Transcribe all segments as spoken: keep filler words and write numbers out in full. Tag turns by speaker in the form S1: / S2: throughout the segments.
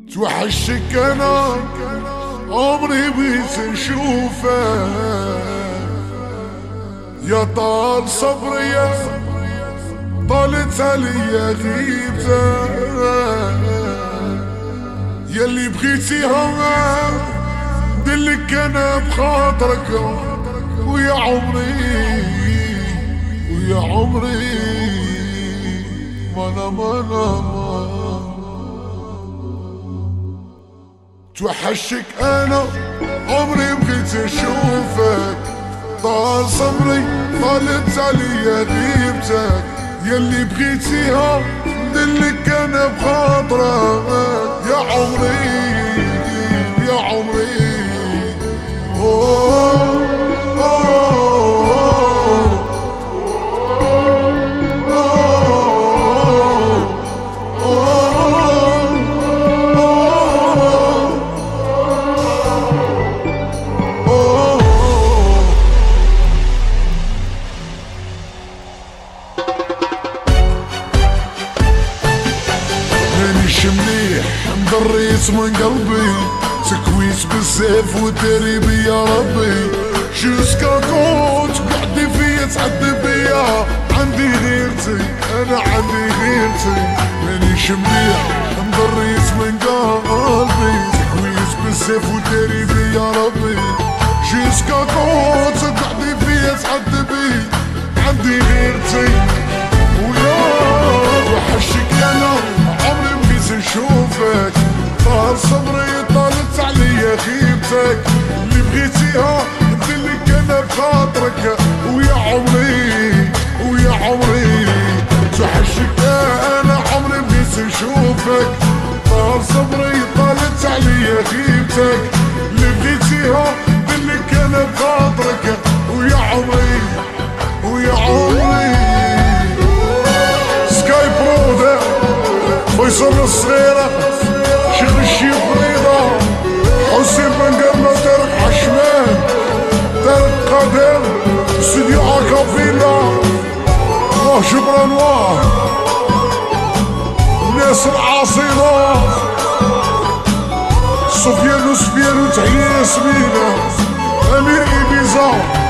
S1: توحشك انا عمري بيت نشوفك يا طال صبري يا طالت عليا غيبتك ياللي بغيتيها دلك انا بخاطرك ويا عمري ويا عمري مانا مانا مانا توحشك انا عمري بغيت اشوفك طال صبري طالت عليا غيبتك ياللي بغيتيها دلك انا بخاطرك يا عمري يا عمري أوه مليح مضريت من قلبي سكويت بالسيف وداري بيا ربي جوسكا كونت قعدي فيا تعدي بيا عندي غيرتي انا عندي غيرتي مانيش مليح مضريت من قلبي سكويت بالسيف وداري بيا ربي جوسكا كونت قعدي فيا تعدي بيا عندي غيرتي ويا وحشك انا عمري نشوفك طال صبري طالت عليا غيبتك اللي بغيتيها ندلك انا بخاطرك ويا عمري ويا عمري توحشك انا عمري بغيت نشوفك طال صبري طالت عليا غيبتك اللي بغيتيها ندلك انا بخاطرك ويا عمري ويا عمري سكاي برودر فيصل الصغيرة شيخ الشيخ رضا حسين بن قرنة تارك حشمان تارك قادر استوديو اكافيلا واه شبرا واه الناس العاصرة سفيان وسفيان وتحية ياسمينة امير ايبيزا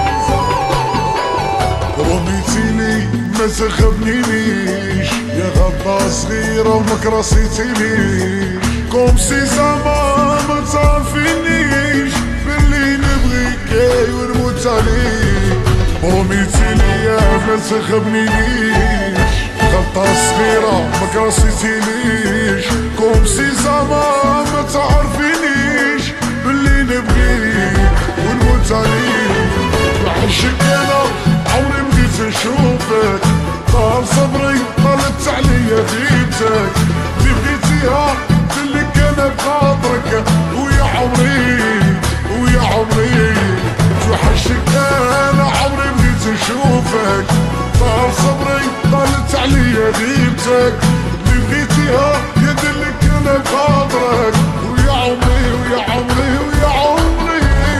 S1: رميتيني ما تخبنينيش يا غدا صغيرة وما كراسيتينيش كوم سي زعما ما تعرفينيش باللي نبغيك ونموت عليك رميتيني يا ما تخبنينيش غدا صغيرة ما كراسيتينيش كوم سي زعما ما تعرفينيش باللي نبغيك ونموت عليك وحشك انا عمري بغيت نشوفك طال صبري طالت عليا غيبتك اللي بغيتيها دلك انا بخاطرك ويا عمري ويا عمري توحشك انا عمري بغيت نشوفك طال صبري طالت عليا غيبتك اللي بغيتيها يدلك انا بخاطرك ويا عمري ويا عمري ويا عمري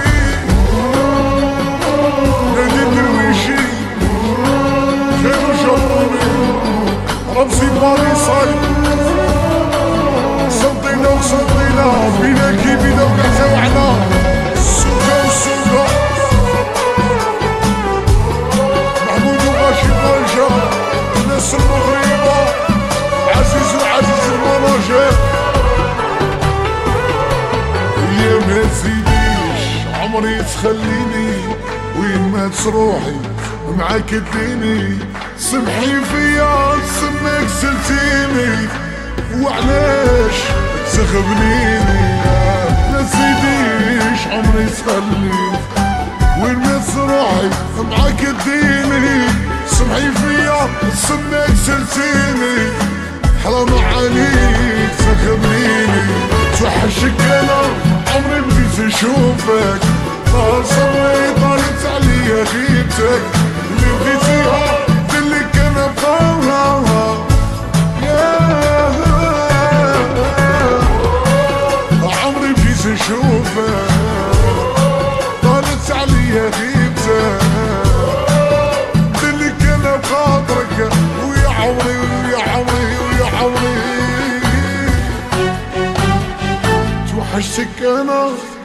S1: نادي درويشي خير وشروني رمزي باري صايب صدينا وصدينا بينا كي بينا وقعتا وعنا السوقة والسوقة محمود وغاشي غاشا الناس المغربة عزيز وعزيز المناجر هي ما تزيديش عمري تخليني وين ما تروحي معاك اديني سمحي فيا سمك سلتيني وعلاش تخبنيني لا تزيديش عمري تخلي وين ما تروحي معاك اديني سمحي فيا سمك سلتيني حرام عليك تخبنيني توحشك انا عمري بغيت نشوفك طال صبري طالت عليا غيبتك اللي بغيتيها دلك انا بخاطرها عمري بغيت نشوفك طالت عليا غيبتك دلك انا بخاطرك ويا عمري ويا عمري ويا عمري السكانة